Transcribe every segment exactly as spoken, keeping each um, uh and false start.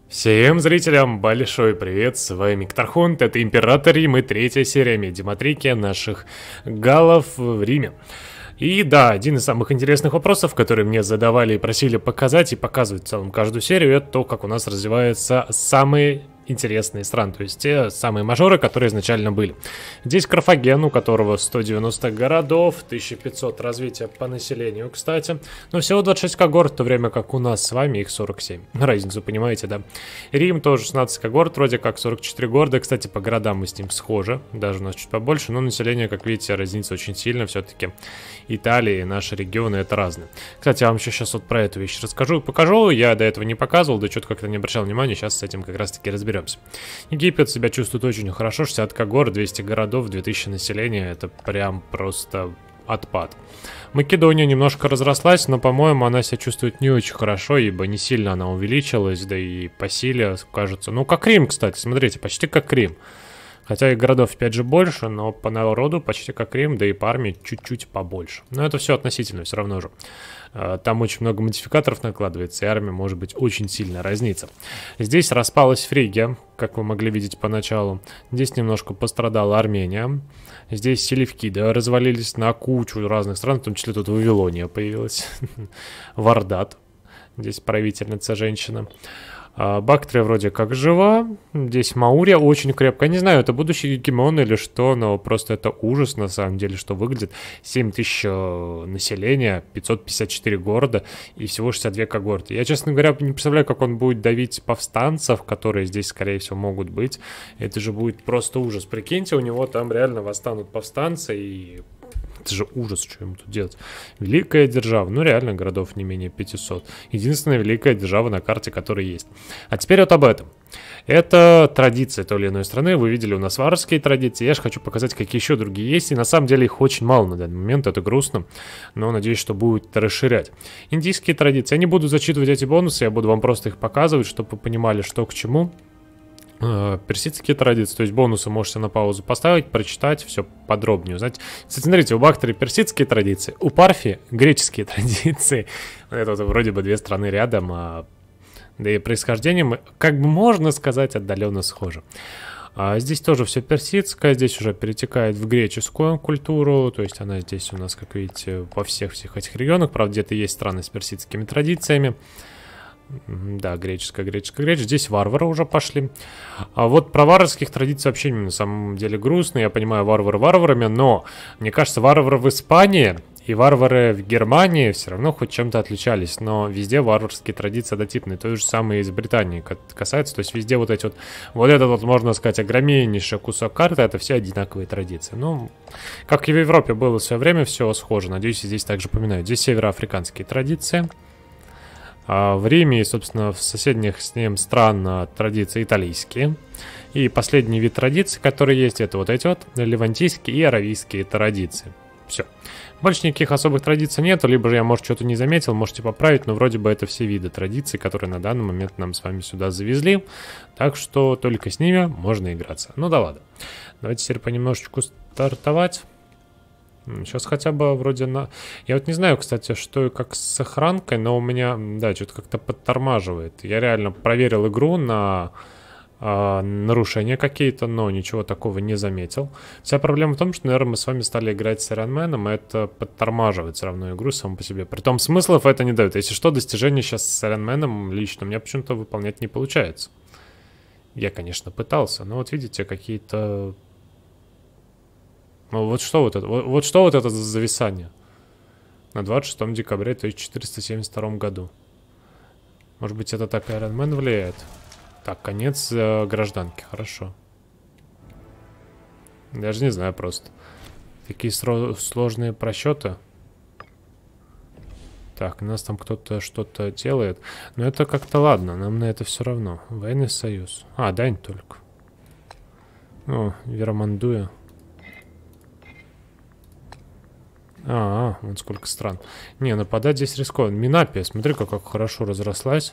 Всем зрителям большой привет, с вами Ктархунт, это Император Рим и третья серия Медиаматрики наших галлов в Риме. И да, один из самых интересных вопросов, которые мне задавали и просили показать и показывать в целом каждую серию, это то, как у нас развиваются самые интересные страны, то есть те самые мажоры, которые изначально были. Здесь Карфаген, у которого сто девяносто городов, тысяча пятьсот развития по населению, кстати, но всего двадцать шесть когорт, в то время как у нас с вами их сорок семь. Разницу понимаете, да? Рим тоже шестнадцать когорт, вроде как сорок четыре города, кстати, по городам мы с ним схожи, даже у нас чуть побольше, но население, как видите, разнится очень сильно, все-таки Италия и наши регионы это разные. Кстати, я вам еще сейчас вот про эту вещь расскажу и покажу, я до этого не показывал, да что-то как-то не обращал внимания, сейчас с этим как раз-таки разберемся. Египет себя чувствует очень хорошо, шестьдесят когорт, двести городов, две тысячи населения, это прям просто отпад. Македония немножко разрослась, но, по-моему, она себя чувствует не очень хорошо, ибо не сильно она увеличилась, да и по силе, кажется, ну, как Рим, кстати, смотрите, почти как Рим. Хотя и городов опять же больше, но по народу почти как Рим, да и по армии чуть-чуть побольше. Но это все относительно, все равно же. Там очень много модификаторов накладывается, и армия может быть очень сильно разнится. Здесь распалась Фригия, как вы могли видеть поначалу. Здесь немножко пострадала Армения. Здесь селевкиды развалились на кучу разных стран, в том числе тут Вавилония появилась. Вардат. Здесь правительница женщина. Бактрия вроде как жива. Здесь Маурия очень крепко. Не знаю, это будущий гегемон или что, но просто это ужас на самом деле, что выглядит. семь тысяч населения, пятьсот пятьдесят четыре города и всего шестьдесят две когорты. Я, честно говоря, не представляю, как он будет давить повстанцев, которые здесь, скорее всего, могут быть. Это же будет просто ужас. Прикиньте, у него там реально восстанут повстанцы и... Это же ужас, что им тут делать. Великая держава. Ну, реально, городов не менее пятисот. Единственная великая держава на карте, которая есть. А теперь вот об этом. Это традиции той или иной страны. Вы видели у нас варварские традиции. Я же хочу показать, какие еще другие есть. И на самом деле их очень мало на данный момент. Это грустно. Но надеюсь, что будет расширять. Индийские традиции. Я не буду зачитывать эти бонусы. Я буду вам просто их показывать, чтобы вы понимали, что к чему. Персидские традиции, то есть бонусы можете на паузу поставить, прочитать, все подробнее узнать. Кстати, смотрите, у Бактрии персидские традиции, у Парфи греческие традиции. Это вот вроде бы две страны рядом, а... да и происхождением, как бы можно сказать, отдаленно схоже. А здесь тоже все персидское, здесь уже перетекает в греческую культуру, то есть она здесь у нас, как видите, во всех-всех этих регионах, правда, где-то есть страны с персидскими традициями. Да, греческая, греческая, греческая. Здесь варвары уже пошли. А вот про варварских традиций вообще на самом деле грустно. Я понимаю, варвары варварами, но мне кажется, варвары в Испании и варвары в Германии все равно хоть чем-то отличались. Но везде варварские традиции однотипные. То же самое из Британии касается. То есть везде вот эти вот... Вот этот вот, можно сказать, огромнейший кусок карты, это все одинаковые традиции. Ну, как и в Европе было в свое время, все схоже. Надеюсь, и здесь также поминают. Здесь североафриканские традиции. В Риме и, собственно, в соседних с ним стран традиции итальянские. И последний вид традиций, который есть, это вот эти вот левантийские и аравийские традиции. Все. Больше никаких особых традиций нету, либо же я, может, что-то не заметил, можете поправить, но вроде бы это все виды традиций, которые на данный момент нам с вами сюда завезли. Так что только с ними можно играться. Ну да ладно. Давайте теперь понемножечку стартовать. Сейчас хотя бы вроде на... Я вот не знаю, кстати, что и как с сохранкой, но у меня, да, что-то как-то подтормаживает. Я реально проверил игру на э, нарушения какие-то, но ничего такого не заметил. Вся проблема в том, что, наверное, мы с вами стали играть с Iron Man, и это подтормаживает все равно игру саму по себе. Притом смыслов это не дает. Если что, достижения сейчас с Iron Man лично у меня почему-то выполнять не получается. Я, конечно, пытался, но вот видите, какие-то... Ну вот что вот это, вот, вот что вот это за зависание на двадцать шестом декабря тысяча четыреста семьдесят втором году. Может быть, это так Iron Man влияет? Так, конец э, гражданки, хорошо. Даже не знаю просто. Такие сложные просчеты. Так, у нас там кто-то что-то делает. Но это как-то ладно, нам на это все равно. Военный союз. А, дань только. О, Верамандуя. А, а, вот сколько стран. Не, нападать здесь рискованно. Минапия, смотри-ка, как хорошо разрослась.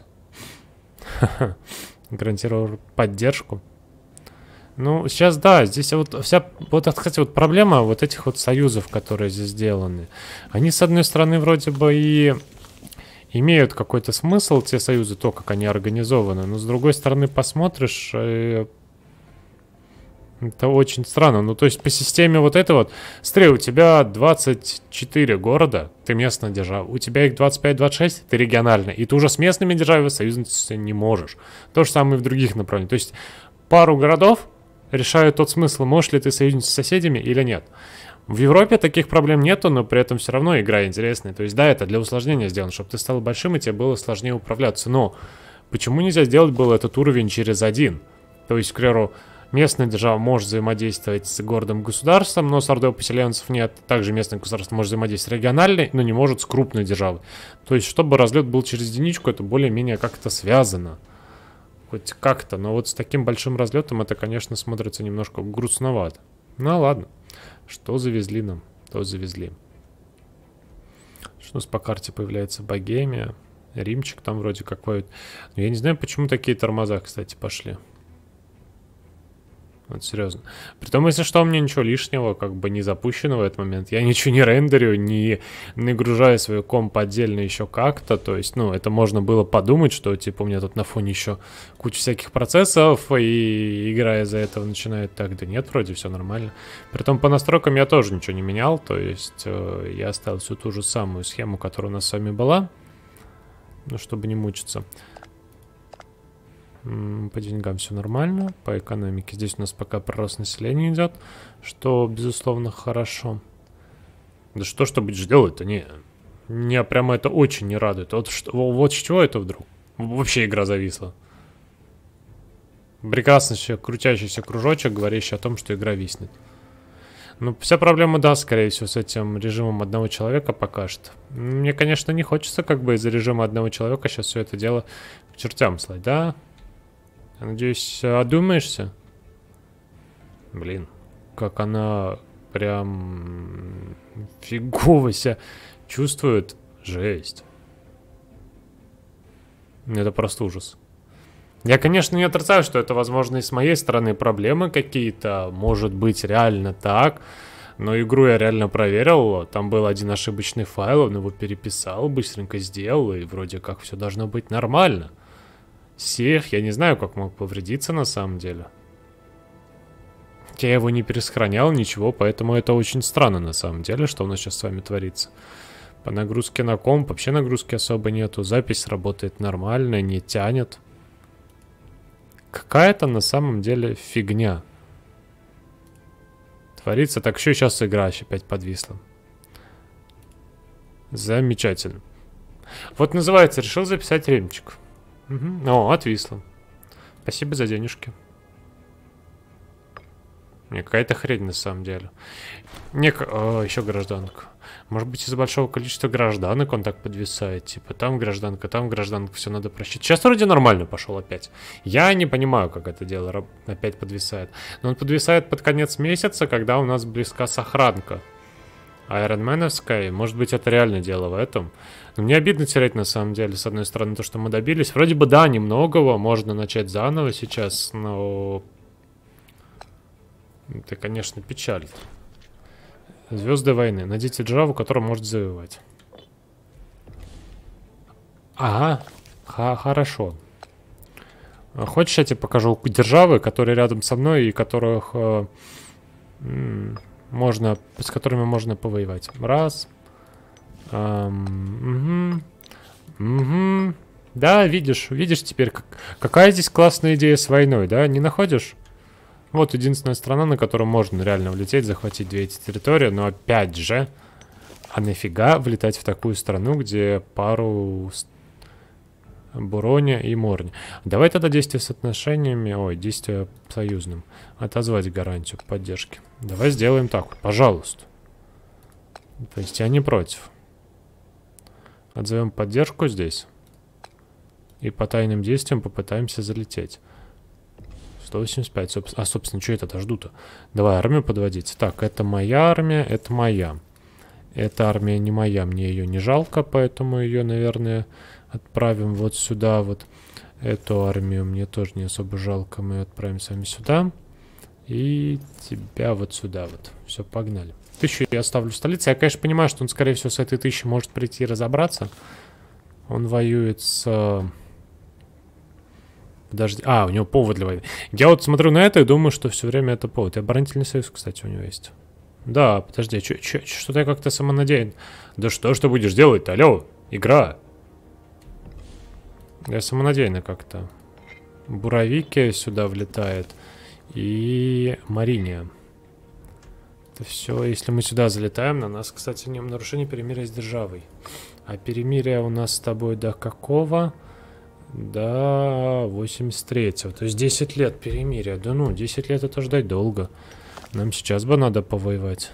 Гарантировал поддержку. Ну, сейчас, да, здесь вот вся... Вот, кстати, вот проблема вот этих вот союзов, которые здесь сделаны. Они, с одной стороны, вроде бы и имеют какой-то смысл, те союзы, то, как они организованы. Но с другой стороны, посмотришь, э, это очень странно. Ну, то есть по системе вот это вот, смотри, у тебя двадцать четыре города, ты местная держава, у тебя их двадцать пять двадцать шесть, ты региональная, и ты уже с местными державами союзничаться не можешь. То же самое и в других направлениях. То есть пару городов решают тот смысл, можешь ли ты союзниться с соседями или нет. В Европе таких проблем нету, но при этом все равно игра интересная. То есть, да, это для усложнения сделано, чтобы ты стал большим, и тебе было сложнее управляться. Но почему нельзя сделать было этот уровень через один? То есть, к примеру, местная держава может взаимодействовать с городом-государством, но с ордой поселенцев нет. Также местное государство может взаимодействовать с региональной, но не может с крупной державой. То есть, чтобы разлет был через единичку, это более-менее как-то связано. Хоть как-то, но вот с таким большим разлетом это, конечно, смотрится немножко грустновато. Ну ладно. Что завезли нам? То завезли. Что у нас по карте появляется? Богемия. Римчик там вроде какой. Но я не знаю, почему такие тормоза, кстати, пошли. Вот серьезно. Притом, если что, у меня ничего лишнего, как бы не запущено в этот момент. Я ничего не рендерю, не нагружаю свой комп отдельно еще как-то. То есть, ну, это можно было подумать, что, типа, у меня тут на фоне еще куча всяких процессов, и игра из-за этого начинает так. Да нет, вроде все нормально. Притом, по настройкам я тоже ничего не менял. То есть, э, я оставил всю ту же самую схему, которая у нас с вами была. Ну, чтобы не мучиться. По деньгам все нормально, по экономике здесь у нас пока прирост населения идет, что, безусловно, хорошо. Да что, что будешь делать-то? Не, меня прямо это очень не радует. Вот, что, вот с чего это вдруг? Вообще игра зависла. Прекрасно крутящийся кружочек, говорящий о том, что игра виснет. Ну, вся проблема, да, скорее всего, с этим режимом одного человека пока что. Мне, конечно, не хочется как бы из-за режима одного человека сейчас все это дело к чертям слать, да? Надеюсь, одумаешься? Блин, как она прям фигово себя чувствует. Жесть. Это просто ужас. Я, конечно, не отрицаю, что это, возможно, и с моей стороны проблемы какие-то. Может быть, реально так. Но игру я реально проверил. Там был один ошибочный файл, он его переписал, быстренько сделал, и вроде как все должно быть нормально. Сейф, я не знаю, как мог повредиться на самом деле. Я его не пересохранял, ничего, поэтому это очень странно на самом деле, что у нас сейчас с вами творится. По нагрузке на комп вообще нагрузки особо нету. Запись работает нормально, не тянет. Какая-то на самом деле фигня творится. Так, еще сейчас игра опять подвисла. Замечательно. Вот называется, решил записать ремчик. Угу. О, отвисло. Спасибо за денежки. Не, какая-то хрень на самом деле. Не, о, еще гражданка. Может быть, из-за большого количества гражданок он так подвисает. Типа, там гражданка, там гражданка, все надо просчитать. Сейчас вроде нормально пошел опять. Я не понимаю, как это дело опять подвисает. Но он подвисает под конец месяца, когда у нас близка сохранка. Айронменовская. Может быть, это реально дело в этом. Но мне обидно терять, на самом деле, с одной стороны, то, что мы добились. Вроде бы, да, немногого. Можно начать заново сейчас, но... Это, конечно, печалит. Звезды войны. Найдите державу, которая может завоевать. Ага. Ха хорошо. Хочешь, я тебе покажу державы, которые рядом со мной и которых э, можно, с которыми можно повоевать. Раз. Эм, угу. Угу. Да, видишь, видишь теперь, как, какая здесь классная идея с войной, да? Не находишь? Вот единственная страна, на которую можно реально влететь, захватить две эти территории, но опять же, а нафига влетать в такую страну, где пару Буроня и Морни? Давай тогда действия с отношениями, ой, действия союзным, отозвать гарантию поддержки. Давай сделаем так, пожалуйста. То есть я не против. Отзовем поддержку здесь. И по тайным действиям попытаемся залететь. сто восемьдесят пять, собственно. А, собственно, что это-то жду-то? Давай армию подводить. Так, это моя армия, это моя. Эта армия не моя, мне ее не жалко, поэтому ее, наверное, отправим вот сюда вот. Эту армию мне тоже не особо жалко, мы ее отправим с вами сюда. И тебя вот сюда вот. Все, погнали. Тысячу я оставлю в столице. Я, конечно, понимаю, что он, скорее всего, с этой тысячи может прийти и разобраться. Он воюет с... Подожди. А, у него повод для войны. Я вот смотрю на это и думаю, что все время это повод. И оборонительный союз, кстати, у него есть. Да, подожди, что-то я как-то самонадеян. Да что ж ты будешь делать-то? Алло, игра. Я самонадеянно как-то. Буровики сюда влетает. И Мариния. Это все, если мы сюда залетаем, на нас, кстати, не нарушение перемирия с державой. А перемирие у нас с тобой до какого? До восемьдесят третьего. То есть десять лет перемирия. Да ну, десять лет это ждать долго. Нам сейчас бы надо повоевать.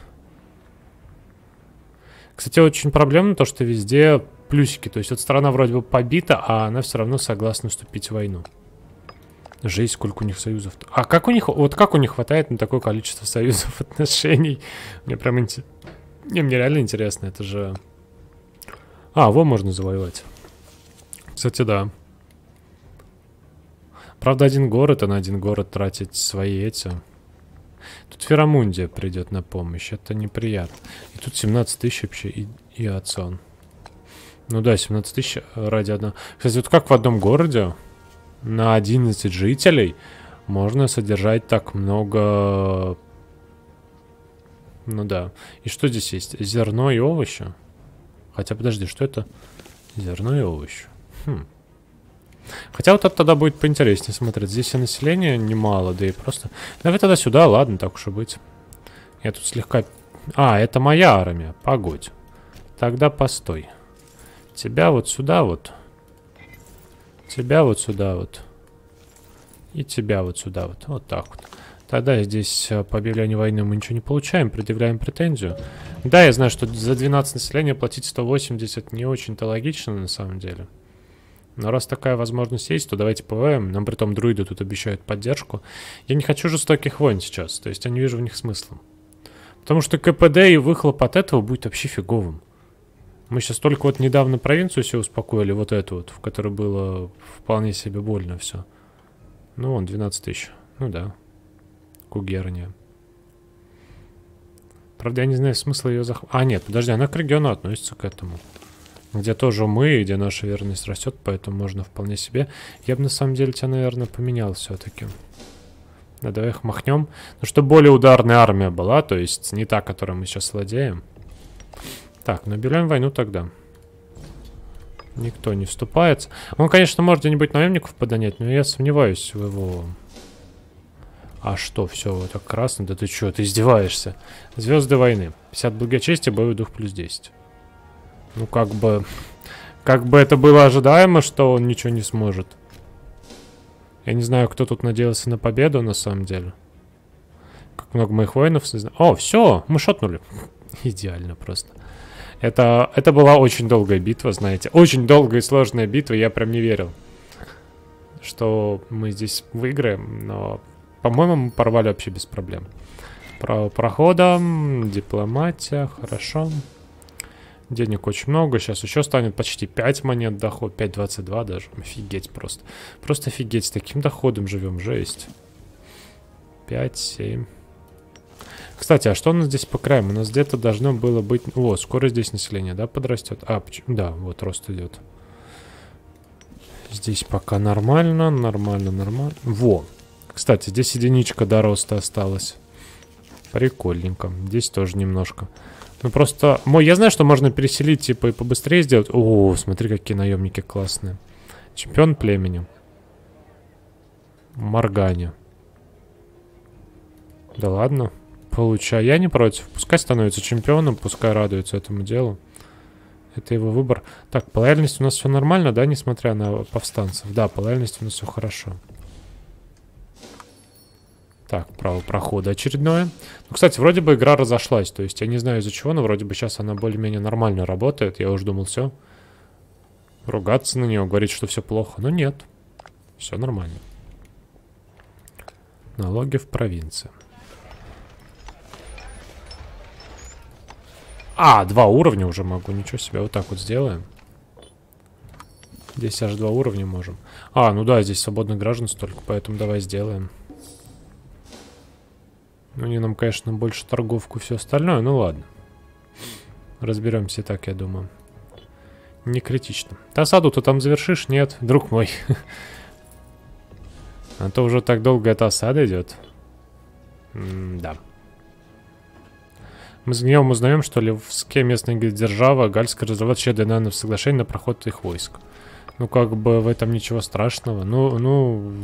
Кстати, очень проблемно то, что везде плюсики. То есть вот страна вроде бы побита, а она все равно согласна вступить в войну. Жесть, сколько у них союзов. А как у них, вот как у них хватает на такое количество союзов, отношений? Мне прям интересно. Не, мне реально интересно, это же... А, его можно завоевать. Кстати, да. Правда, один город, а на один город тратить свои эти... Тут Ферамундия придет на помощь, это неприятно. И тут семнадцать тысяч вообще, и, и Ацион. Ну да, семнадцать тысяч ради одного. Кстати, вот как в одном городе на одиннадцать жителей можно содержать так много... Ну да. И что здесь есть? Зерно и овощи? Хотя, подожди, что это? Зерно и овощи. Хм. Хотя вот это тогда будет поинтереснее смотреть. Здесь и население немало, да и просто... Давай тогда сюда, ладно, так уж и быть. Я тут слегка... А, это моя армия, погодь. Тогда постой. Тебя вот сюда вот. Тебя вот сюда вот. И тебя вот сюда вот. Вот так вот. Тогда здесь по объявлению войны мы ничего не получаем, предъявляем претензию. Да, я знаю, что за двенадцать населения платить сто восемьдесят не очень-то логично на самом деле. Но раз такая возможность есть, то давайте ПВМ. Нам притом друиды тут обещают поддержку. Я не хочу жестоких войн сейчас. То есть я не вижу в них смысла. Потому что КПД и выхлоп от этого будет вообще фиговым. Мы сейчас только вот недавно провинцию все успокоили. Вот эту вот, в которой было вполне себе больно все. Ну вон, двенадцать тысяч. Ну да. Губерния. Правда, я не знаю смысла ее захватить. А, нет, подожди, она к региону относится к этому. Где тоже мы, где наша верность растет, поэтому можно вполне себе. Я бы на самом деле тебя, наверное, поменял все-таки. Да, давай их махнем. Ну, чтобы более ударная армия была, то есть не та, которой мы сейчас владеем. Так, ну объявляем войну тогда. Никто не вступается. Он, конечно, может где-нибудь наемников подонять, но я сомневаюсь в его... А что, все, вот так красно? Да ты что, ты издеваешься? Звезды войны. пятьдесят благочестия, боевой дух плюс десять. Ну, как бы... Как бы это было ожидаемо, что он ничего не сможет. Я не знаю, кто тут надеялся на победу, на самом деле. Как много моих воинов... О, все, мы шотнули. Идеально просто. Это, это была очень долгая битва, знаете. Очень долгая и сложная битва. Я прям не верил, что мы здесь выиграем. Но, по-моему, мы порвали вообще без проблем. Право прохода, дипломатия, хорошо. Денег очень много. Сейчас еще станет почти пять монет доход. пять двадцать два даже. Офигеть просто. Просто офигеть. С таким доходом живем. Жесть. пять семь. Кстати, а что у нас здесь по краям? У нас где-то должно было быть... О, скоро здесь население, да, подрастет? А, почему? Да, вот рост идет. Здесь пока нормально, нормально, нормально. Во. Кстати, здесь единичка до роста осталась. Прикольненько. Здесь тоже немножко. Ну просто... Я знаю, что можно переселить, типа, и побыстрее сделать. О, смотри, какие наемники классные. Чемпион племени. Моргане. Да ладно. Получай. Я не против. Пускай становится чемпионом, пускай радуется этому делу. Это его выбор. Так, по лояльности у нас все нормально, да, несмотря на повстанцев? Да, по лояльности у нас все хорошо. Так, право прохода очередное. Ну, кстати, вроде бы игра разошлась. То есть я не знаю из-за чего, но вроде бы сейчас она более-менее нормально работает. Я уже думал, все. Ругаться на нее, говорить, что все плохо. Но нет. Все нормально. Налоги в провинции. А, два уровня уже могу. Ничего себе. Вот так вот сделаем. Здесь аж два уровня можем. А, ну да, здесь свободных граждан столько, поэтому давай сделаем. Ну, не нам, конечно, больше торговку и все остальное, ну ладно. Разберемся и так, я думаю. Не критично. Ты осаду ты там завершишь? Нет, друг мой. А то уже так долго эта осада идет. Да. Мы с гневом узнаем, что Левские местная держава Гальская разрывает щедрое данное соглашение на проход их войск. Ну, как бы в этом ничего страшного. Ну, ну...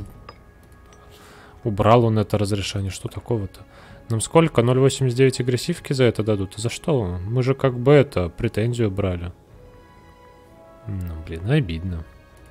Убрал он это разрешение. Что такого-то? Нам сколько? ноль восемьдесят девять агрессивки за это дадут? За что? Мы же как бы это, претензию брали. Ну, блин, обидно.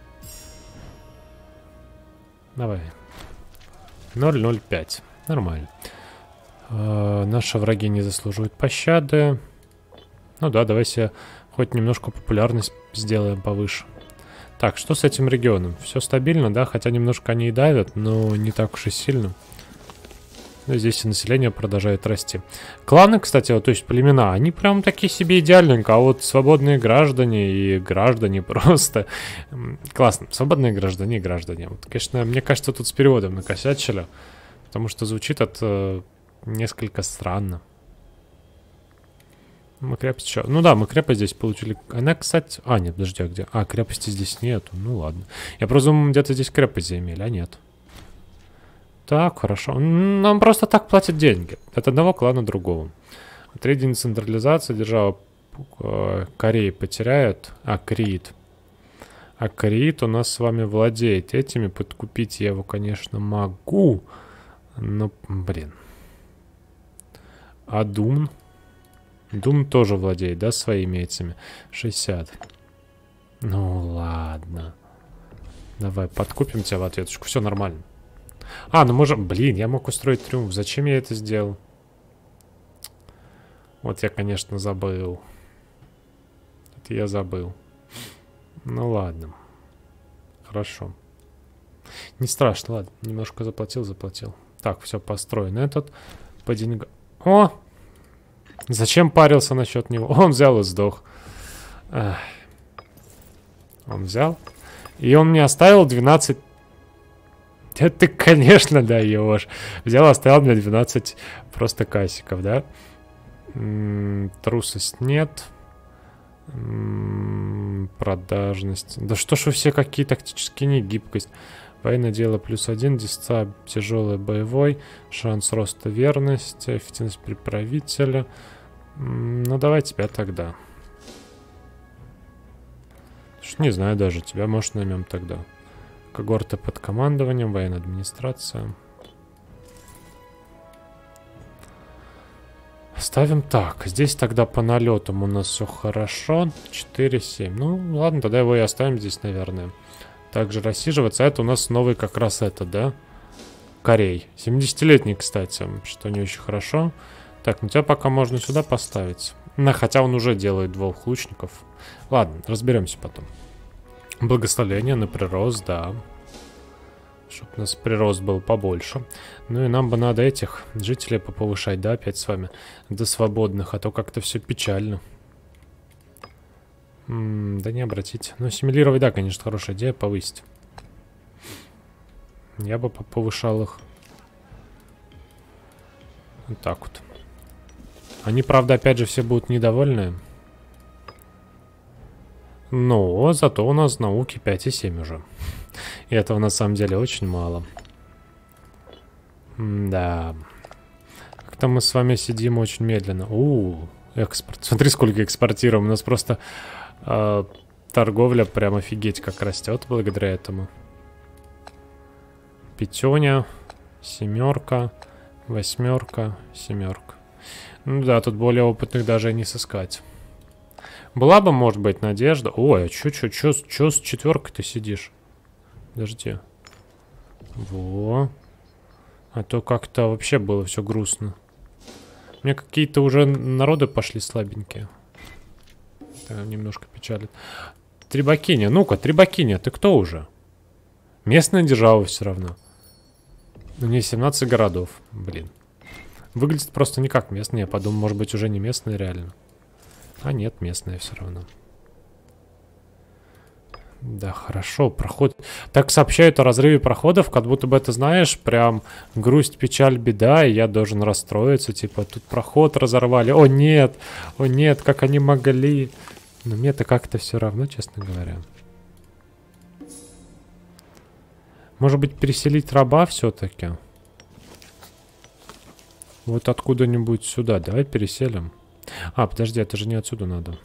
Давай. ноль ноль пять. Нормально. Э, наши враги не заслуживают пощады. Ну да, давай себе хоть немножко популярность сделаем повыше. Так, что с этим регионом? Все стабильно, да? Хотя немножко они и давят, но не так уж и сильно. Ну, здесь и население продолжает расти. Кланы, кстати, вот, то есть племена, они прям такие себе идеальненько. А вот свободные граждане и граждане просто... Классно. Свободные граждане и граждане. Вот, конечно, мне кажется, тут с переводом накосячили. Потому что звучит это несколько странно. Мы крепость еще... Ну да, мы крепость здесь получили. Она, кстати... А, нет, подожди, а где? А, крепости здесь нету. Ну ладно. Я просто думал, где-то здесь крепость заимели, а нет. Так, хорошо. Нам просто так платят деньги. От одного клана другого. Третья децентрализация. Держава э, Кореи потеряет. А, Крит. А Крит у нас с вами владеет этими. Подкупить я его, конечно, могу. Но, блин. А Дум? Дум тоже владеет, да, своими этими. шестьдесят. Ну, ладно. Давай, подкупим тебя в ответочку. Все нормально. А, ну можем... Блин, я мог устроить триумф. Зачем я это сделал? Вот я, конечно, забыл. Это я забыл. Ну, ладно. Хорошо. Не страшно, ладно. Немножко заплатил, заплатил. Так, все построено. Этот по деньгам... О! Зачем парился насчет него? Он взял и сдох. Ах. Он взял. И он мне оставил двенадцать... Это ты, конечно, даешь. Взял, оставил мне двенадцать просто касиков, да? М-м, трусость нет. М-м, продажность. Да что ж вы все какие тактические негибкость. Военное дело плюс один, дисца тяжелый боевой, шанс роста верности, эффективность приправителя. М-м, ну давай тебя тогда. Что не знаю даже, тебя может наймем тогда. Когорты под командованием, военная администрация. Ставим так. Здесь тогда по налетам у нас все хорошо. четыре семь. Ну, ладно, тогда его и оставим здесь, наверное. Также рассиживаться. А это у нас новый как раз это, да? Корей. семидесятилетний, кстати, что не очень хорошо. Так, ну тебя пока можно сюда поставить. На, хотя он уже делает двух лучников. Ладно, разберемся потом. Благословение на прирост, да. Чтобы у нас прирост был побольше. Ну и нам бы надо этих жителей поповышать, да, опять с вами. До свободных, а то как-то все печально. М-м, да не обратите. Ну, ассимилировать, да, конечно, хорошая идея, повысить. Я бы повышал их. Вот так вот. Они, правда, опять же, все будут недовольны. Но зато у нас науки пять и семь уже. И этого на самом деле очень мало. Да. Как-то мы с вами сидим очень медленно. У, экспорт. Смотри, сколько экспортируем. У нас просто э, торговля прям офигеть как растет благодаря этому. Пятёня, семерка, восьмерка, семерка. Ну да, тут более опытных даже и не сыскать. Была бы, может быть, надежда. Ой, а чё, чё, чё, чё с четверкой ты сидишь? Подожди. Во. А то как-то вообще было все грустно. У меня какие-то уже народы пошли слабенькие. Это немножко печалит. Трибакиня, ну-ка, Трибакиня, ты кто уже? Местная держава все равно. У нее семнадцать городов. Блин. Выглядит просто не как местная. Я подумал, может быть, уже не местная реально. А нет, местная все равно. Да, хорошо, проход. Так сообщают о разрыве проходов, как будто бы это, знаешь, прям грусть, печаль, беда, и я должен расстроиться, типа, тут проход разорвали. О, нет, о, нет, как они могли. Но мне-то как-то все равно, честно говоря. Может быть, переселить раба все-таки? Вот откуда-нибудь сюда. Давай переселим. А, подожди, это же не отсюда надо.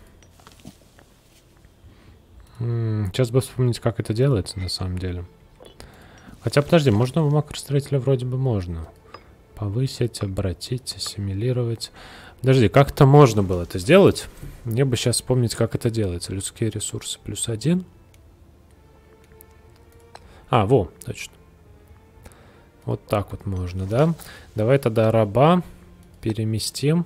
М-м, сейчас бы вспомнить, как это делается на самом деле. Хотя, подожди, можно в макростроителя вроде бы можно. Повысить, обратить, ассимилировать. Подожди, как-то можно было это сделать? Мне бы сейчас вспомнить, как это делается. Людские ресурсы плюс один. А, во, точно. Вот так вот можно, да? Давай тогда раба переместим.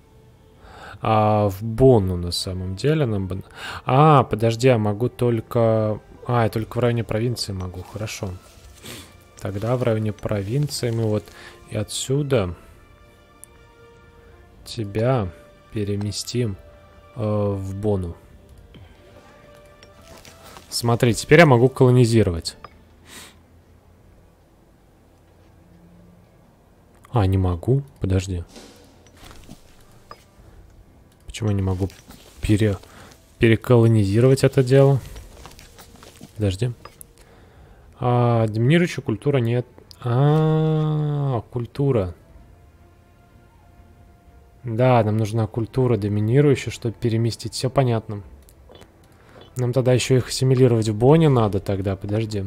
А в Бонну на самом деле нам бы... А, подожди, я могу только... А, я только в районе провинции могу, хорошо. Тогда в районе провинции мы вот и отсюда тебя переместим э, в Бонну. Смотри, теперь я могу колонизировать. А, не могу? Подожди. Почему я не могу пере... переколонизировать это дело? Подожди. А, доминирующая культура нет. А, -а, -а культура. Да, нам нужна культура доминирующая, чтобы переместить. Все понятно. Нам тогда еще их ассимилировать в Бонне надо тогда. Подожди.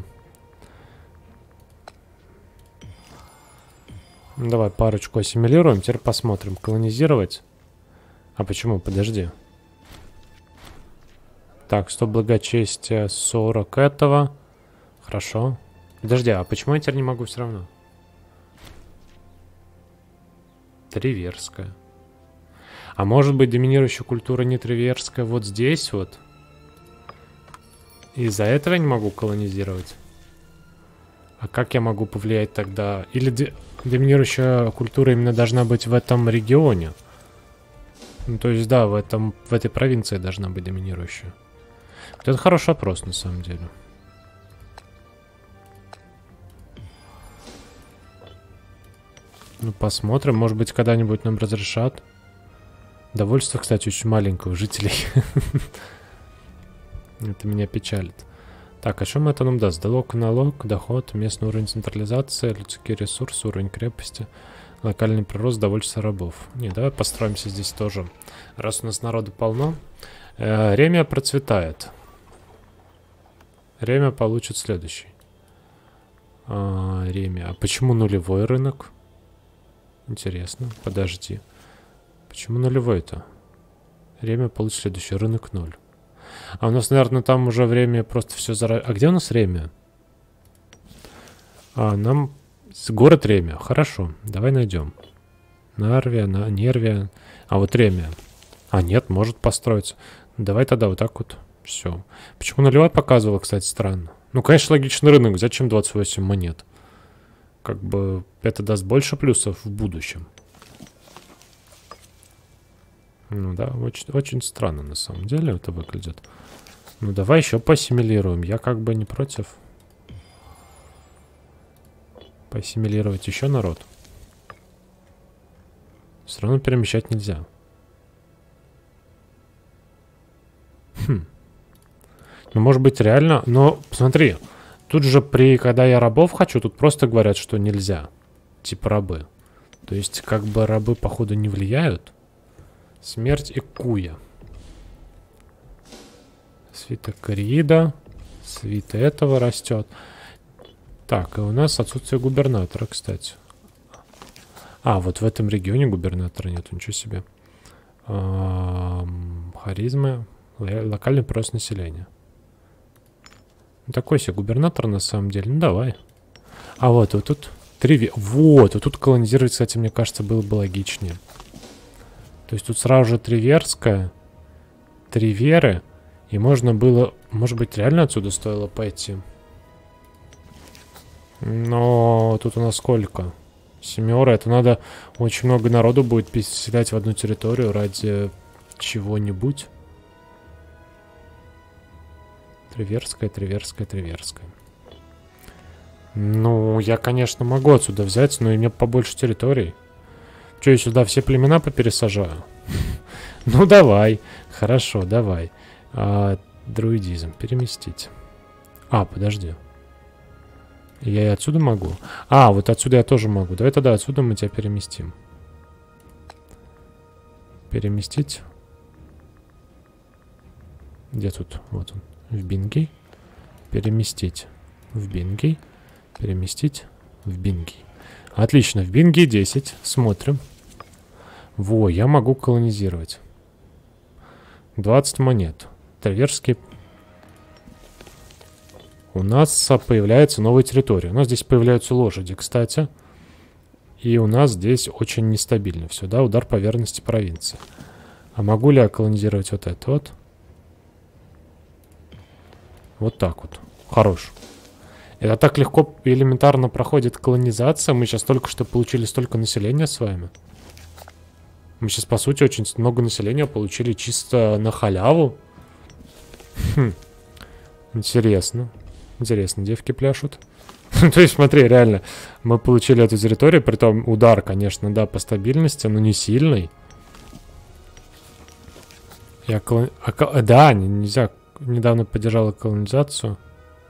Давай парочку ассимилируем. Теперь посмотрим. Колонизировать. А почему? Подожди. Так, сто благочестия, сорок этого. Хорошо. Подожди, а почему я теперь не могу все равно? Триверская. А может быть, доминирующая культура не триверская вот здесь вот? Из-за этого я не могу колонизировать? А как я могу повлиять тогда? Или де доминирующая культура именно должна быть в этом регионе? Ну, то есть, да, в, этом, в этой провинции должна быть доминирующая. Вот это хороший вопрос, на самом деле. Ну, посмотрим. Может быть, когда-нибудь нам разрешат. Довольство, кстати, очень маленькое у жителей. Это меня печалит. Так, а что это нам даст? Долг, налог, доход, местный уровень централизации, людские ресурсы, уровень крепости, локальный прирост, довольство рабов. Не, давай построимся здесь тоже. Раз у нас народу полно. Э, Ремия процветает. Ремия получит следующий. А, Ремия. А почему нулевой рынок? Интересно. Подожди. Почему нулевой-то? Ремия получит следующий. Рынок ноль. А у нас, наверное, там уже время просто все заранее. А где у нас Ремия? А, нам... Город Ремия. Хорошо. Давай найдем. Нарвия, на... Нервия. А вот Ремия. А, нет, может построиться. Давай тогда вот так вот. Все. Почему нулевой показывал, кстати, странно. Ну, конечно, логичный рынок. Зачем двадцать восемь монет? Как бы это даст больше плюсов в будущем. Ну да, очень, очень странно на самом деле это выглядит. Ну давай еще поассимилируем. Я как бы не против. Поассимилировать еще народ. Все равно перемещать нельзя. Хм. Ну может быть реально. Но смотри. Тут же при, когда я рабов хочу, тут просто говорят, что нельзя. Типа рабы. То есть как бы рабы походу не влияют. Смерть и Куя. Свита Кориида. Свита этого растет. Так, и у нас отсутствие губернатора, кстати. А, вот в этом регионе губернатора нет, ничего себе. А-м, харизма. Локальный прирост населения. Такой себе губернатор на самом деле. Ну, давай. А вот, вот тут... Три... Вот, вот тут колонизировать, кстати, мне кажется, было бы логичнее. То есть тут сразу же Триверская, Триверы, и можно было, может быть, реально отсюда стоило пойти. Но тут у нас сколько? Семера, это надо, очень много народу будет переселять в одну территорию ради чего-нибудь. Триверская, Триверская, Триверская. Ну, я, конечно, могу отсюда взять, но и мне побольше территорий. Че, я сюда все племена попересажаю? Ну, давай. Хорошо, давай. А, друидизм. Переместить. А, подожди. Я и отсюда могу? А, вот отсюда я тоже могу. Давай тогда отсюда мы тебя переместим. Переместить. Где тут? Вот он. В Бинги. Переместить. В Бинги. Переместить. В Бинги. Отлично. В Бинги десять. Смотрим. Во, я могу колонизировать. двадцать монет. Траверский. У нас появляется новая территория. У нас здесь появляются лошади, кстати. И у нас здесь очень нестабильно все, да? Удар по верности провинции. А могу ли я колонизировать вот это вот? Вот так вот. Хорош. Это так легко и элементарно проходит колонизация. Мы сейчас только что получили столько населения с вами. Мы сейчас, по сути, очень много населения получили чисто на халяву. Хм. Интересно. Интересно, девки пляшут. То есть, смотри, реально, мы получили эту территорию, притом удар, конечно, да, по стабильности, но не сильный. Я колон... а, да, нельзя. Недавно поддержала колонизацию.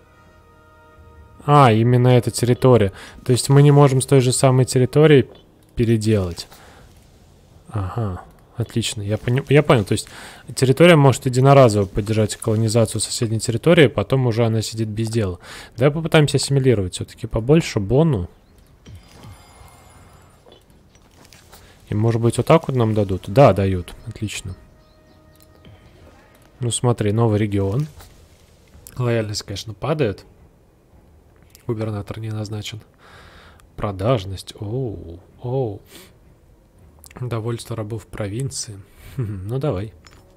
А, именно эта территория. То есть мы не можем с той же самой территории переделать. Ага, отлично. Я, пони... я понял. То есть территория может единоразово поддержать колонизацию соседней территории, потом уже она сидит без дела. Давай попытаемся ассимилировать все-таки побольше. Бону. И может быть вот так вот нам дадут? Да, дают. Отлично. Ну смотри, новый регион. Лояльность, конечно, падает. Губернатор не назначен. Продажность. Оу, оу. Довольство рабов провинции. Ну давай.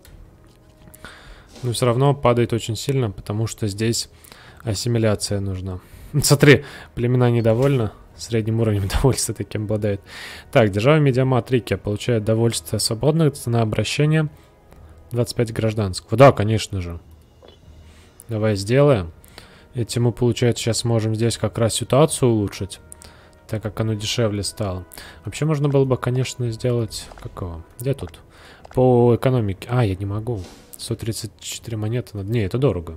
Но все равно падает очень сильно, потому что здесь ассимиляция нужна. Смотри, племена недовольны. Средним уровнем довольства таким обладает. Так, держава Медиаматрикия получает довольство свободных, цена обращения двадцать пять гражданского. Да, конечно же. Давай сделаем. Этим мы, получается, сейчас можем здесь как раз ситуацию улучшить, так как оно дешевле стало. Вообще можно было бы, конечно, сделать... Какого? Где тут? По экономике. А, я не могу. сто тридцать четыре монеты. Надо... Не, это дорого.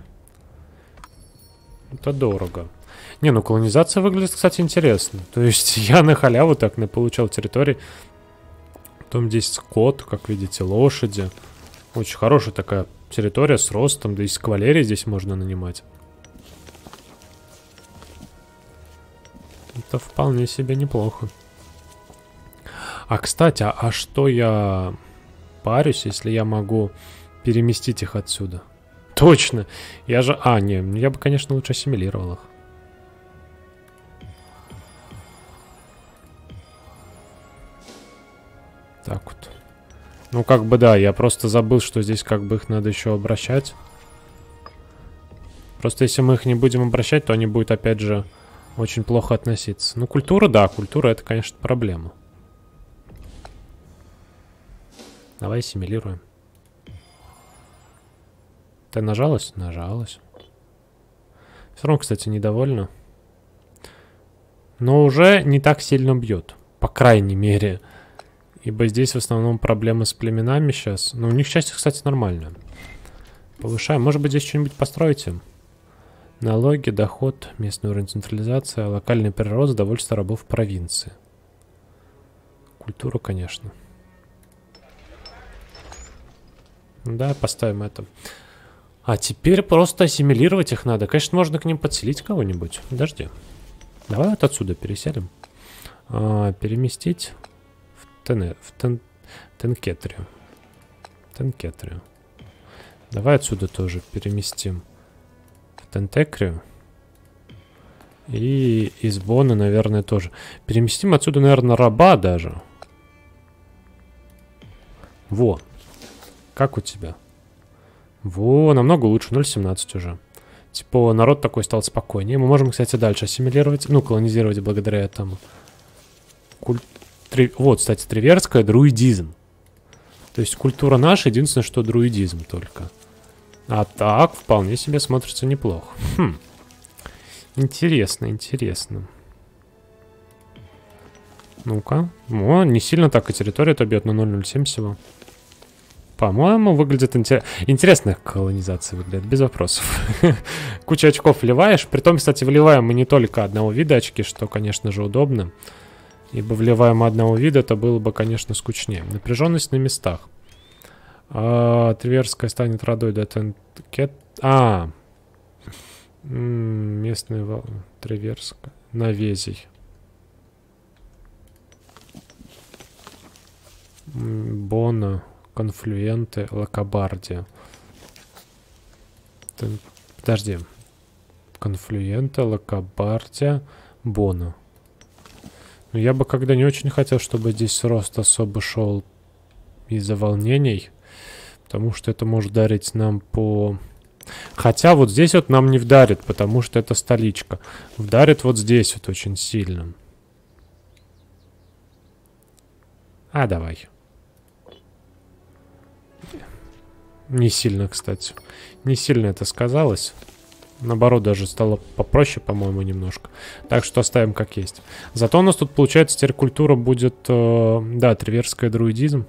Это дорого. Не, ну колонизация выглядит, кстати, интересно. То есть я на халяву так наполучал территории. Потом здесь скот, как видите, лошади. Очень хорошая такая территория с ростом. Да и с кавалерией здесь можно нанимать. Это вполне себе неплохо. А, кстати, а, а что я парюсь, если я могу переместить их отсюда? Точно! Я же... А, не, я бы, конечно, лучше ассимилировал их. Так вот. Ну, как бы, да, я просто забыл, что здесь как бы их надо еще обращать. Просто если мы их не будем обращать, то они будут, опять же, очень плохо относиться. Ну, культура, да, культура — это, конечно, проблема. Давай ассимилируем. Ты нажалась? Нажалась. Все равно, кстати, недовольна. Но уже не так сильно бьет. По крайней мере. Ибо здесь в основном проблемы с племенами сейчас. Но у них счастье, кстати, нормально. Повышаем. Может быть, здесь что-нибудь построите? Налоги, доход, местный уровень централизации, локальный прирост, довольство рабов провинции. Культура, конечно. Да, поставим это. А теперь просто ассимилировать их надо. Конечно, можно к ним подселить кого-нибудь. Подожди. Давай вот отсюда переселим. А, переместить в, Тене, в тен, Тенкетрию. Тенкетрию. Давай отсюда тоже переместим в Тентекрию. И из Боны, наверное, тоже. Переместим отсюда, наверное, раба даже. Во. Как у тебя? Во, намного лучше. ноль семнадцать уже. Типа народ такой стал спокойнее. Мы можем, кстати, дальше ассимилировать. Ну, колонизировать благодаря этому. Куль... Три... Вот, кстати, Триверская, друидизм. То есть культура наша, единственное, что друидизм только. А так, вполне себе смотрится неплохо. Хм. Интересно, интересно. Ну-ка. О, не сильно так и территория-то бьет, на ноль ноль семь всего. По-моему, выглядит интересно. Интересная колонизация выглядит, без вопросов. Куча очков вливаешь. Притом, кстати, вливаем мы не только одного вида очки, что, конечно же, удобно. Ибо вливаем одного вида, это было бы, конечно, скучнее. Напряженность на местах. А, Триверская станет родой Датенкет. А, местная вол... Триверская. Навезий. Бона, Конфлюенты, Лакабардия. Подожди. Конфлюенты, Лакабардия, Бона. Но я бы когда не очень хотел, чтобы здесь рост особо шел из-за волнений. Потому что это может дарить нам по... Хотя вот здесь вот нам не вдарит, потому что это столичка. Вдарит вот здесь вот очень сильно. А, давай. Не сильно, кстати. Не сильно это сказалось. Наоборот, даже стало попроще, по-моему, немножко. Так что оставим как есть. Зато у нас тут, получается, теперь культура будет... Э, да, триверская друидизм.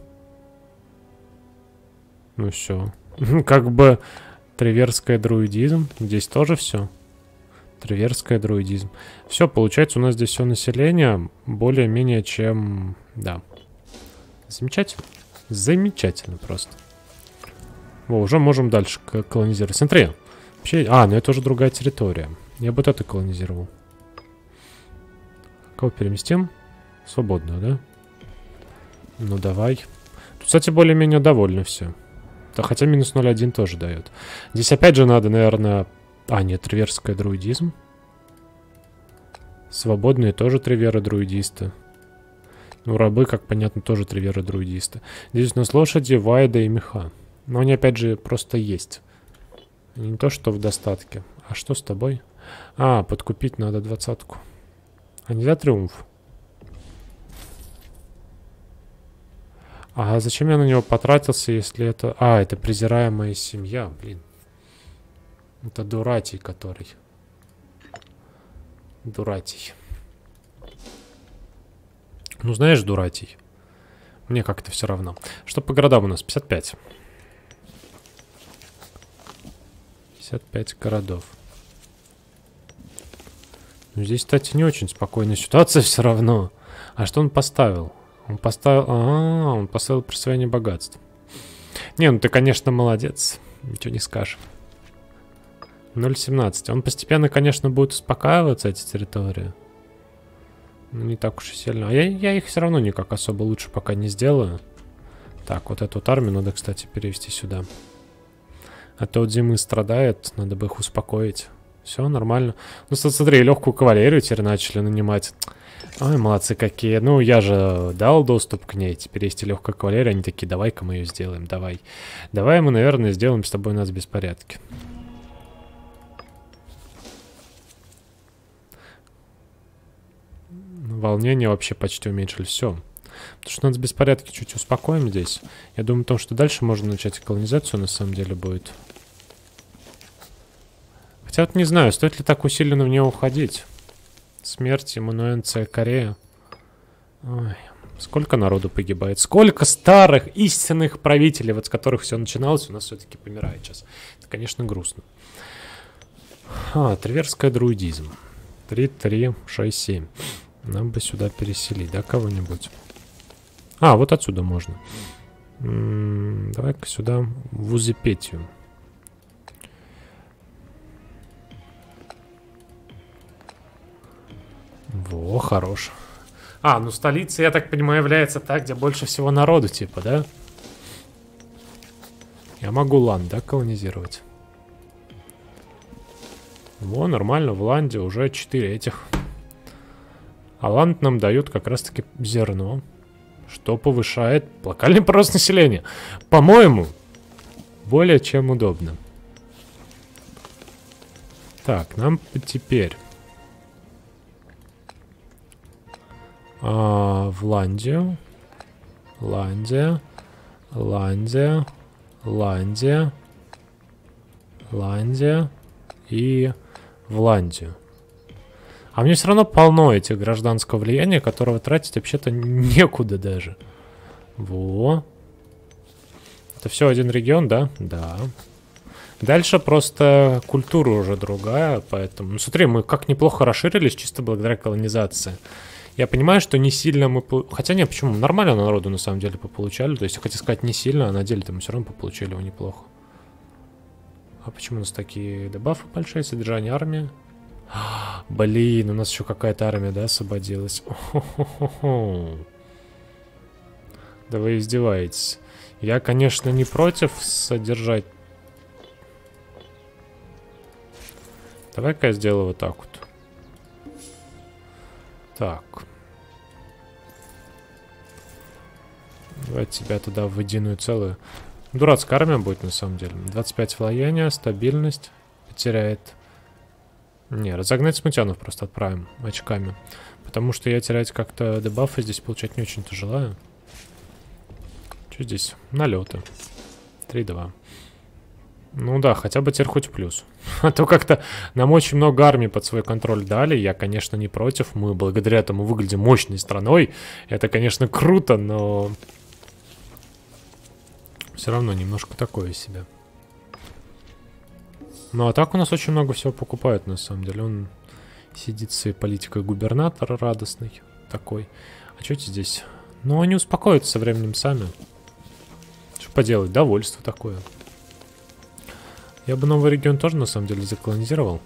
Ну все. Как бы триверская друидизм. Здесь тоже все. Триверская друидизм. Все, получается, у нас здесь все население более-менее чем... Да. Замечательно. Замечательно просто. Во, уже можем дальше колонизировать. Смотри. Вообще... А, ну это уже другая территория. Я бы вот это колонизировал. Кого переместим? Свободную, да? Ну давай. Тут, кстати, более-менее довольны все. Да, хотя минус ноль один тоже дает. Здесь опять же надо, наверное... А, нет, триверская друидизм. Свободные тоже триверы друидисты. Ну, рабы, как понятно, тоже триверы друидисты. Здесь у нас лошади, вайда и меха. Но они, опять же, просто есть. Не то, что в достатке. А что с тобой? А, подкупить надо двадцатку. А нельзя триумф? А зачем я на него потратился, если это... А, это презираемая семья, блин. Это Дуратий, который. Дуратий. Ну, знаешь, Дуратий. Мне как-то все равно. Что по городам у нас? пятьдесят пять. пятьдесят пять городов. Ну, здесь, кстати, не очень спокойная ситуация все равно. А что он поставил? Он поставил... А, он поставил присвоение богатств. Не, ну ты, конечно, молодец. Ничего не скажешь. ноль семнадцать. Он постепенно, конечно, будет успокаиваться, эти территории. Ну, не так уж и сильно. А я, я их все равно никак особо лучше пока не сделаю. Так, вот эту вот армию надо, кстати, перевести сюда. А то от зимы страдает, надо бы их успокоить. Все нормально. Ну, смотри, легкую кавалерию теперь начали нанимать. Ой, молодцы какие. Ну, я же дал доступ к ней. Теперь есть и легкая кавалерия. Они такие, давай-ка мы ее сделаем, давай. Давай мы, наверное, сделаем с тобой у нас беспорядки. Волнение вообще почти уменьшили. Все. Потому что у нас беспорядки чуть успокоим здесь. Я думаю, о том, что дальше можно начать колонизацию, на самом деле, будет. Хотя вот не знаю, стоит ли так усиленно в нее уходить. Смерть, Эммануэнция, Корея. Ой, сколько народу погибает. Сколько старых, истинных правителей, вот с которых все начиналось, у нас все-таки помирает сейчас. Это, конечно, грустно. А, триверская друидизм. три, три, шесть, семь. Нам бы сюда переселить, да, кого-нибудь? А, вот отсюда можно. М-м, давай-ка сюда, в Узепетию. Во, хорош. А, ну столица, я так понимаю, является та, где больше всего народу, типа, да? Я могу Ланд, да, колонизировать? Во, нормально, в Ланде уже четыре этих. А Ланд нам дают как раз-таки зерно, что повышает локальный прирост населения. По-моему, более чем удобно. Так, нам теперь а, в Ландию, Ландия, Ландия, Ландия, Ландия и в Ландию. А мне все равно полно этих гражданского влияния, которого тратить вообще-то некуда даже. Во. Вот Это все один регион, да? Да. Дальше просто культура уже другая, поэтому... Ну, смотри, мы как неплохо расширились чисто благодаря колонизации. Я понимаю, что не сильно мы... Хотя нет, почему? Нормально народу на самом деле пополучали. То есть, я хотел сказать, не сильно, а на деле-то мы все равно пополучали его неплохо. А почему у нас такие дебафы большие? Содержание армии. Блин, у нас еще какая-то армия, да, освободилась. О-хо-хо-хо. Да вы издеваетесь. Я, конечно, не против содержать. Давай-ка я сделаю вот так вот. Так. Давайте тебя туда в единую целую. Дурацкая армия будет, на самом деле. двадцать пять влияния, стабильность. Потеряет. Не, разогнать смутьянов просто отправим очками. Потому что я терять как-то дебафы здесь получать не очень-то желаю. Что здесь? Налеты. три-два. Ну да, хотя бы теперь хоть плюс. А то как-то нам очень много армий под свой контроль дали. Я, конечно, не против. Мы благодаря этому выглядим мощной страной. Это, конечно, круто, но... Все равно немножко такое себе. Ну а так у нас очень много всего покупают, на самом деле. Он сидит с своей политикой губернатора радостный такой. А что это здесь? Ну, они успокоятся со временем сами. Что поделать, довольство такое. Я бы новый регион тоже, на самом деле, заколонизировал.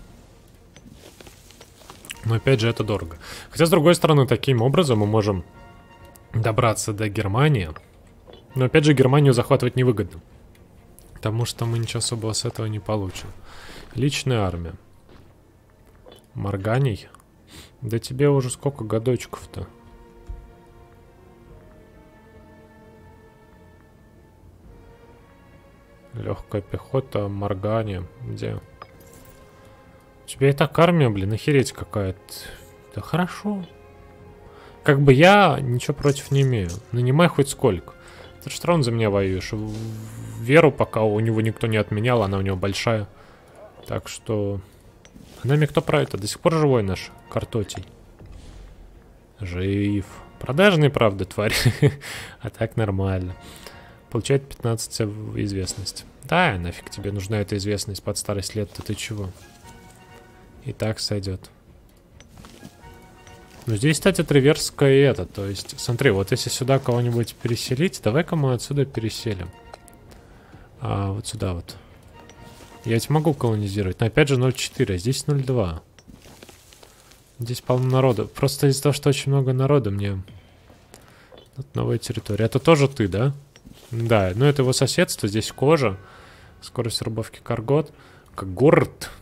Но, опять же, это дорого. Хотя, с другой стороны, таким образом мы можем добраться до Германии. Но, опять же, Германию захватывать невыгодно. Потому что мы ничего особого с этого не получим. Личная армия. Морганий. Да тебе уже сколько годочков-то? Легкая пехота, Моргане. Где? У тебя и так армия, блин, охереть какая-то. Да хорошо. Как бы я ничего против не имею. Нанимай хоть сколько. Ты же все равно за меня воюешь. Веру пока у него никто не отменял, она у него большая. Так что... А нами кто правит? До сих пор живой наш Картотий. Жив. Продажный, правда, тварь. А так нормально. Получает пятнадцать известность. Да, нафиг тебе нужна эта известность под старость лет-то, ты чего? И так сойдет. Ну, здесь, кстати, Триверская и это. То есть, смотри, вот если сюда кого-нибудь переселить, давай-ка мы отсюда переселим. А, вот сюда вот. Я ведь могу колонизировать, но опять же ноль четыре, а здесь ноль два. Здесь полно народа. Просто из-за того, что очень много народа, мне... Тут новая территория. Это тоже ты, да? Да, ну это его соседство, здесь кожа. Скорость рубовки Каргот. Как город.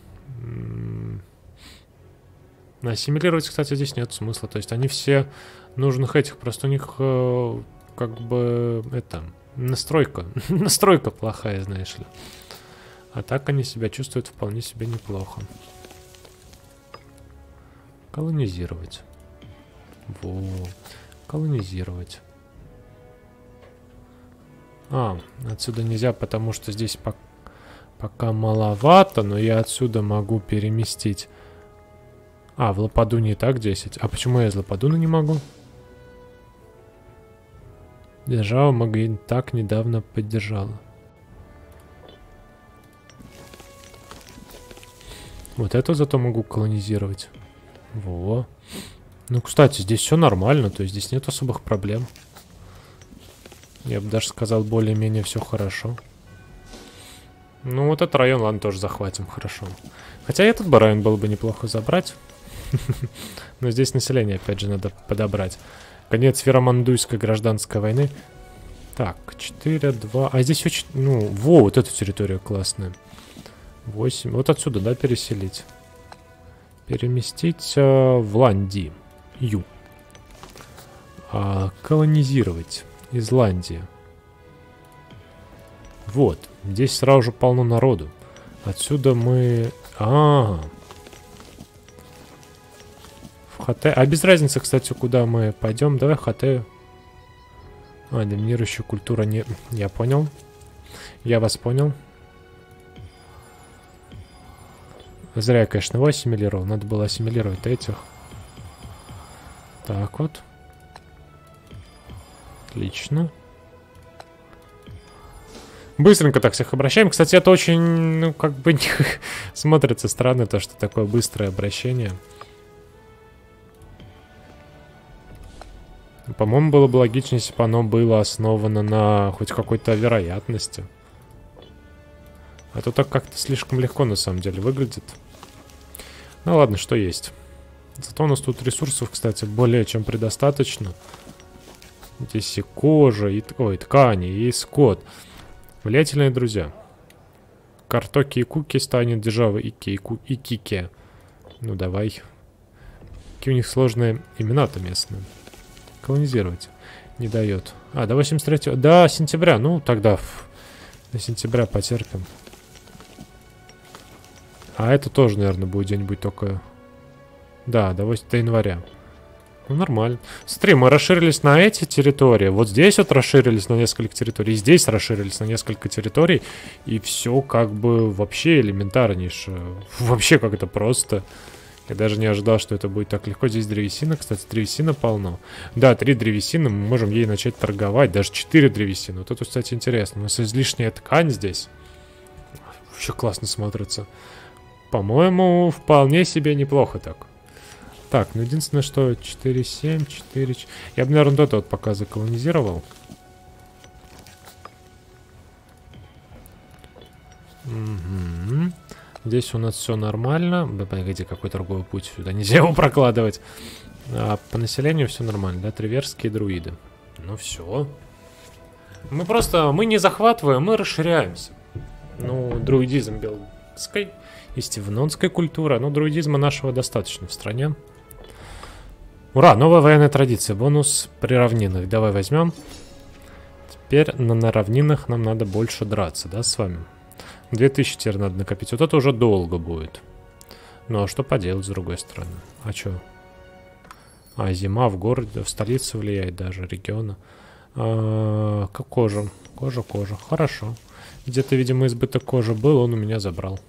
Ассимилировать, кстати, здесь нет смысла. То есть они все нужных этих. Просто у них э, как бы это... Настройка. Настройка плохая, знаешь ли. А так они себя чувствуют вполне себе неплохо. Колонизировать. Во. Колонизировать. А, отсюда нельзя, потому что здесь по пока маловато, но я отсюда могу переместить. А, в Лападуне и так десять. А почему я из Лападуна не могу? Держава Магин так недавно поддержала. Вот это зато могу колонизировать. Во. Ну, кстати, здесь все нормально, то есть здесь нет особых проблем. Я бы даже сказал, более-менее все хорошо. Ну, вот этот район, ладно, тоже захватим, хорошо. Хотя этот бы район было бы неплохо забрать. Но здесь население, опять же, надо подобрать. Конец Феромандуйской гражданской войны. Так, четыре, два... А здесь очень... Ну, во, вот эту территорию классная. восемь. Вот отсюда, да, переселить. Переместить э, в Ландии. Ю. А, колонизировать. Исландия. Вот. Здесь сразу же полно народу. Отсюда мы... А, -а, -а. В Хатэ. А без разницы, кстати, куда мы пойдем. Давай в Хатэ. А, доминирующая культура не... Я понял. Я вас понял. Зря я, конечно, его ассимилировал. Надо было ассимилировать этих. Так вот. Отлично. Быстренько так всех обращаем. Кстати, это очень, ну, как бы смотрится странно, то, что такое быстрое обращение. По-моему, было бы логичнее, если бы оно было основано на хоть какой-то вероятности. А то так как-то слишком легко, на самом деле, выглядит. Ну ладно, что есть. Зато у нас тут ресурсов, кстати, более чем предостаточно. Здесь и кожа, и ой, ткани, и скот. Влиятельные друзья. Картоки и Куки станет державой Ики и, Ку, и Кике. Ну давай. Какие у них сложные имена-то местные. Колонизировать не дает. А, до восемьдесят третьего... До сентября. Ну, тогда до сентября потерпим. А это тоже, наверное, будет где-нибудь только... Да, до, восьмидесятого, до января. Ну, нормально. Смотри, мы расширились на эти территории. Вот здесь вот расширились на несколько территорий. И здесь расширились на несколько территорий. И все как бы вообще элементарнейшее. Вообще как это просто. Я даже не ожидал, что это будет так легко. Здесь древесина. Кстати, древесина полно. Да, три древесины. Мы можем ей начать торговать. Даже четыре древесины. Вот это, кстати, интересно. У нас излишняя ткань здесь. Вообще классно смотрится. По-моему, вполне себе неплохо так. Так, ну единственное, что четыре семь, четыре... Я бы, наверное, вот это вот пока заколонизировал. Угу. Здесь у нас все нормально. Да, погоди, какой торговый путь сюда? Нельзя его прокладывать. А по населению все нормально, да? Триверские друиды. Ну все. Мы просто... Мы не захватываем, мы расширяемся. Ну, друидизм белгской и стивнонская культура. Ну, друидизма нашего достаточно в стране. Ура, новая военная традиция. Бонус при равнинах. Давай возьмем. Теперь на, на равнинах нам надо больше драться, да, с вами? две тысячи теперь надо накопить. Вот это уже долго будет. Ну, а что поделать с другой стороны? А что? А, зима в городе, в столице влияет даже, региона. А, как кожа. Кожа, кожа. Хорошо. Где-то, видимо, избыток кожи был, он у меня забрал.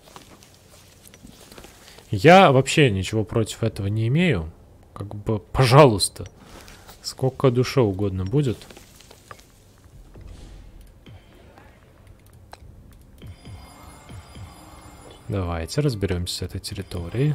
Я вообще ничего против этого не имею. Как бы, пожалуйста. Сколько душе угодно будет. Давайте разберемся с этой территорией.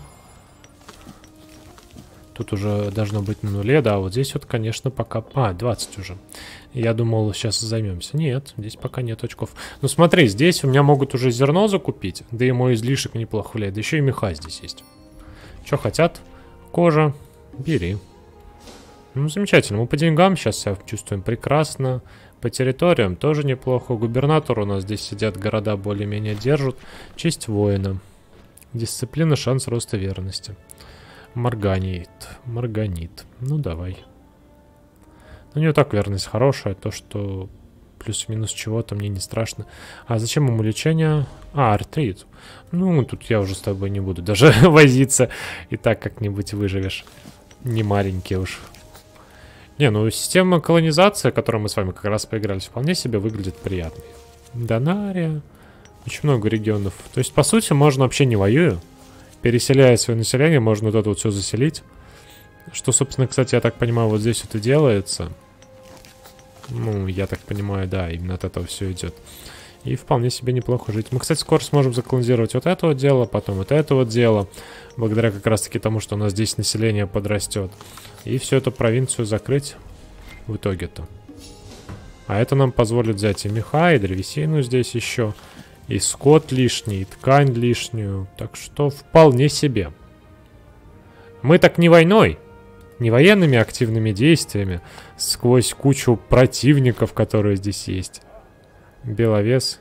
Тут уже должно быть на нуле. Да, вот здесь вот, конечно, пока... А, двадцать уже. Я думал, сейчас займемся. Нет, здесь пока нет очков. Ну смотри, здесь у меня могут уже зерно закупить. Да и мой излишек неплохо влияет. Да еще и меха здесь есть. Что хотят? Кожа. Бери. Ну, замечательно. Мы по деньгам сейчас себя чувствуем прекрасно. По территориям тоже неплохо. Губернатор у нас здесь сидят, города более-менее держат. Честь воина. Дисциплина, шанс роста верности. Марганит. Марганит. Ну, давай. У нее так верность хорошая. То, что плюс-минус чего-то мне не страшно. А зачем ему лечение? А, артрит. Ну, тут я уже с тобой не буду даже возиться. И так как-нибудь выживешь. Не маленький уж. Не, ну система колонизации, которую мы с вами как раз поиграли, вполне себе выглядит приятной. Донария. Очень много регионов. То есть, по сути, можно вообще не воюя. Переселяя свое население, можно вот это вот все заселить. Что, собственно, кстати, я так понимаю, вот здесь вот и делается. Ну, я так понимаю, да, именно от этого все идет. И вполне себе неплохо жить. Мы, кстати, скоро сможем заколонизировать вот это вот дело, потом вот это вот дело. Благодаря как раз-таки тому, что у нас здесь население подрастет. И всю эту провинцию закрыть в итоге-то. А это нам позволит взять и меха, и древесину здесь еще. И скот лишний, и ткань лишнюю. Так что вполне себе. Мы так не войной, не военными активными действиями, сквозь кучу противников, которые здесь есть. Беловес.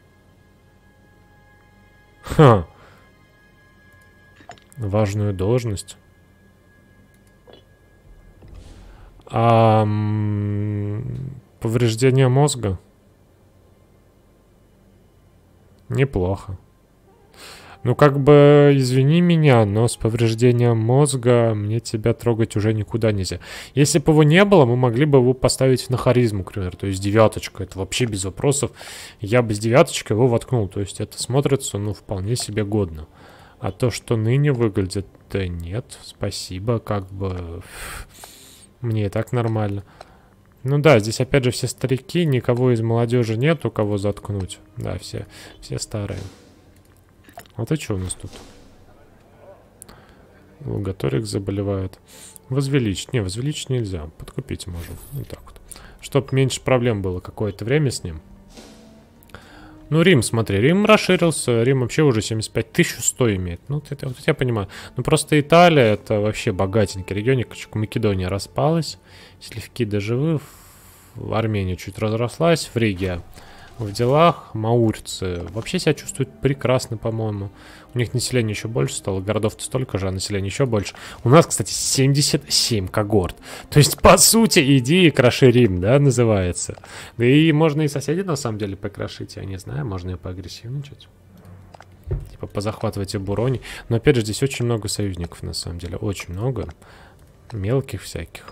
Ха. Важную должность. А, повреждение мозга. Неплохо. Ну, как бы, извини меня, но с повреждением мозга мне тебя трогать уже никуда нельзя. Если бы его не было, мы могли бы его поставить на харизму, к примеру. То есть девяточка, это вообще без вопросов. Я бы с девяточкой его воткнул. То есть это смотрится, ну, вполне себе годно. А то, что ныне выглядит, да нет, спасибо, как бы... Мне и так нормально. Ну да, здесь опять же все старики, никого из молодежи нет, у кого заткнуть. Да, все, все старые. Вот и что у нас тут? Лугаторик заболевает. Возвеличить. Не, возвеличить нельзя. Подкупить можно. Вот так вот. Чтоб меньше проблем было какое-то время с ним. Ну, Рим, смотри, Рим расширился. Рим вообще уже семьдесят пять тысяч сто имеет. Ну, вот это, вот это я понимаю. Ну, просто Италия, это вообще богатенький регионик. Македония распалась. Сливки доживы. В Армении чуть разрослась. Фригия в делах. Маурцы вообще себя чувствуют прекрасно, по-моему. У них население еще больше стало. Городов-то столько же, а население еще больше. У нас, кстати, семьдесят семь когорт. То есть, по сути, иди и кроши Рим, да, называется. Да и можно и соседей, на самом деле, покрошить. Я не знаю, можно и поагрессивничать. Типа, позахватывать и Бурони. Но, опять же, здесь очень много союзников, на самом деле. Очень много. Мелких всяких.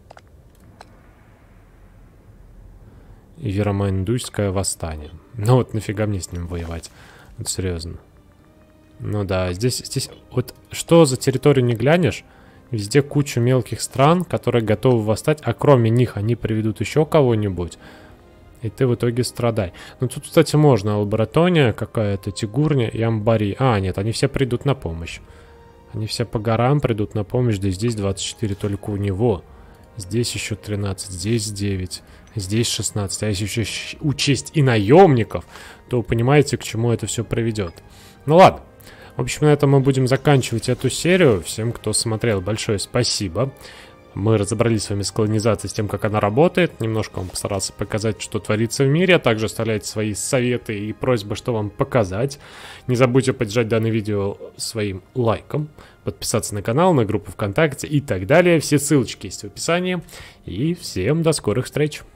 И Веромандуйское восстание. Ну вот нафига мне с ним воевать? Вот серьезно. Ну да, здесь, здесь вот что за территорию не глянешь, везде куча мелких стран, которые готовы восстать, а кроме них они приведут еще кого-нибудь, и ты в итоге страдай. Ну тут, кстати, можно Албаратония какая-то, Тигурня и Амбари. А, нет, они все придут на помощь. Они все по горам придут на помощь, да и здесь двадцать четыре только у него. Здесь еще тринадцать, здесь девять, здесь шестнадцать. А если еще учесть и наемников, то вы понимаете, к чему это все приведет. Ну ладно. В общем, на этом мы будем заканчивать эту серию. Всем, кто смотрел, большое спасибо. Мы разобрались с вами с колонизацией, с тем, как она работает. Немножко вам постарался показать, что творится в мире. А также оставляйте свои советы и просьбы, что вам показать. Не забудьте поддержать данное видео своим лайком, подписаться на канал, на группу ВКонтакте и так далее. Все ссылочки есть в описании. И всем до скорых встреч.